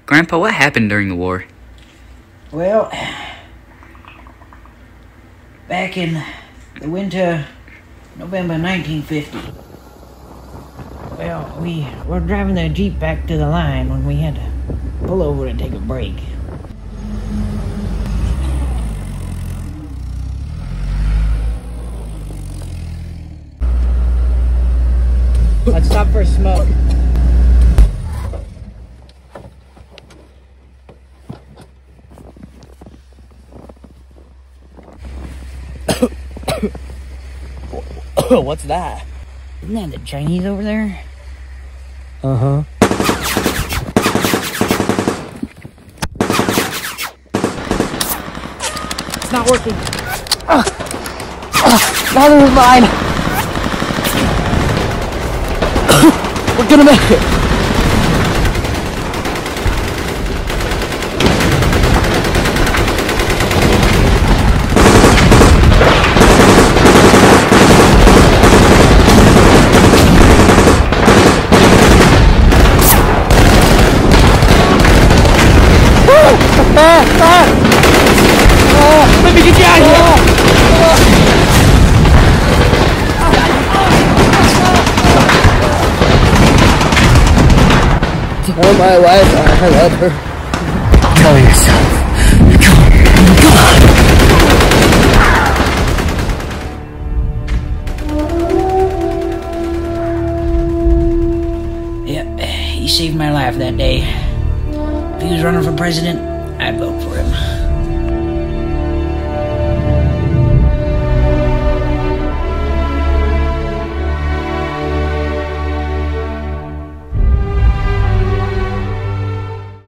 Grandpa, what happened during the war? Well, back in the winter, November 1950. Well, we were driving the Jeep back to the line when we had to pull over and take a break. Let's stop for a smoke. What's that? Isn't that the Chinese over there? Uh-huh. It's not working. Neither is mine. We're gonna make it. Let me get you out of here! Tell my wife I love her. Tell yourself. Come on. Yep, he saved my life that day. If he was running for president, I'd vote for him.